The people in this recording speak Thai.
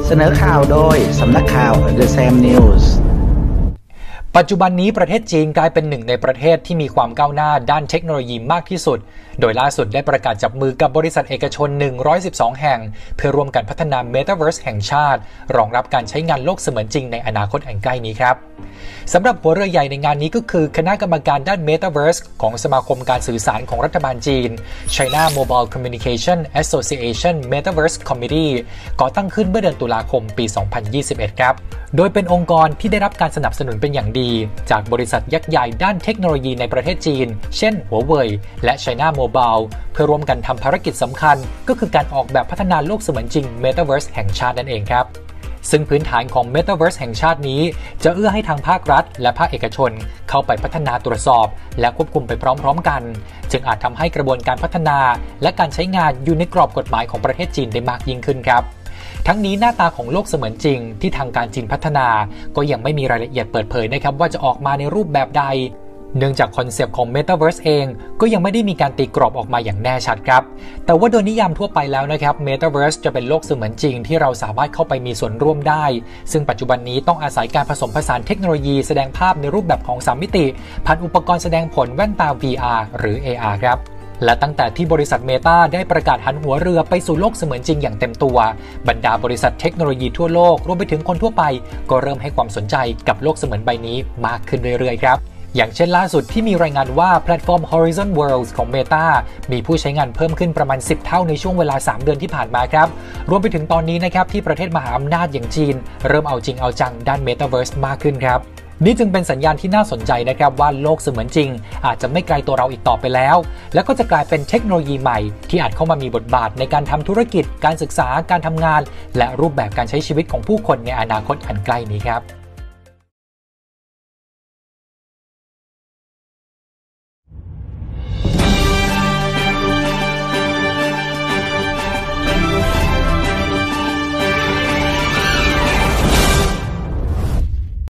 เสนอข่าวโดยสำนักข่าว The Sam News ปัจจุบันนี้ประเทศจีนกลายเป็นหนึ่งในประเทศที่มีความก้าวหน้าด้านเทคโนโลยีมากที่สุดโดยล่าสุดได้ประกาศจับมือกับบริษัทเอกชน112แห่งเพื่อร่วมกันพัฒนา Metaverse แห่งชาติรองรับการใช้งานโลกเสมือนจริงในอนาคตอันใกล้นี้ครับสำหรับหัวเรือใหญ่ในงานนี้ก็คือคณะกรรมการด้าน Metaverse ของสมาคมการสื่อสารของรัฐบาลจีน China Mobile Communication Association Metaverse Committee ก่อตั้งขึ้นเมื่อเดือนตุลาคมปี 2021 ครับโดยเป็นองค์กรที่ได้รับการสนับสนุนเป็นอย่างดีจากบริษัทยักษ์ใหญ่ด้านเทคโนโลยีในประเทศจีนเช่นหัวเว่ยและ China Mobile เพื่อร่วมกันทำภารกิจสำคัญก็คือการออกแบบพัฒนาโลกเสมือนจริง Metaverse แห่งชาตินั่นเองครับซึ่งพื้นฐานของ Metaverse แห่งชาตินี้จะเอื้อให้ทางภาครัฐและภาคเอกชนเข้าไปพัฒนาตรวจสอบและควบคุมไปพร้อมๆกันจึงอาจทำให้กระบวนการพัฒนาและการใช้งานอยู่ในกรอบกฎหมายของประเทศจีนได้มากยิ่งขึ้นครับทั้งนี้หน้าตาของโลกเสมือนจริงที่ทางการจีนพัฒนาก็ยังไม่มีรายละเอียดเปิดเผยนะครับว่าจะออกมาในรูปแบบใดเนื่องจากคอนเซปต์ของ Metaverse เองก็ยังไม่ได้มีการตีกรอบออกมาอย่างแน่ชัดครับแต่ว่าโดยนิยามทั่วไปแล้วนะครับ Metaverse จะเป็นโลกเสมือนจริงที่เราสามารถเข้าไปมีส่วนร่วมได้ซึ่งปัจจุบันนี้ต้องอาศัยการผสมผสานเทคโนโลยีแสดงภาพในรูปแบบของ3มิติผ่านอุปกรณ์แสดงผลแว่นตา VR หรือ AR ครับและตั้งแต่ที่บริษัท Meta ได้ประกาศหันหัวเรือไปสู่โลกเสมือนจริงอย่างเต็มตัวบรรดาบริษัทเทคโนโลยีทั่วโลกรวมไปถึงคนทั่วไปก็เริ่มให้ความสนใจกับโลกเสมือนใบนี้มากขึ้นเรื่อยๆครับอย่างเช่นล่าสุดที่มีรายงานว่าแพลตฟอร์ม Horizon Worlds ของ Meta มีผู้ใช้งานเพิ่มขึ้นประมาณ10เท่าในช่วงเวลา3เดือนที่ผ่านมาครับรวมไปถึงตอนนี้นะครับที่ประเทศมหาอำนาจอย่างจีนเริ่มเอาจริงเอาจังด้าน Metaverse มากขึ้นครับนี่จึงเป็นสัญญาณที่น่าสนใจนะครับว่าโลกเสมือนจริงอาจจะไม่ไกลตัวเราอีกต่อไปแล้วและก็จะกลายเป็นเทคโนโลยีใหม่ที่อาจเข้ามามีบทบาทในการทำธุรกิจการศึกษาการทำงานและรูปแบบการใช้ชีวิตของผู้คนในอนาคตอันใกล้นี้ครับ